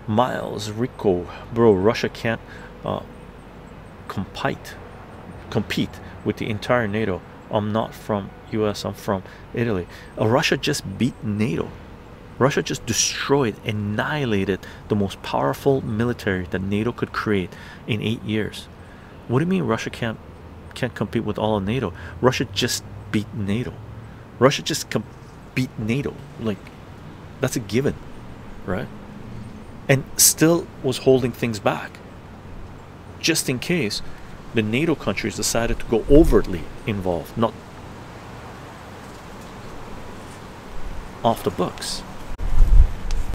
Miles, Rico, bro, Russia can't compete compete with the entire NATO. I'm not from US, I'm from Italy. Russia just beat NATO. Russia just destroyed, annihilated the most powerful military that NATO could create in 8 years. What do you mean Russia can't compete with all of NATO? Russia just beat NATO. Russia just beat NATO. Like, that's a given, right? And still was holding things back just in case the NATO countries decided to go overtly involved, not off the books.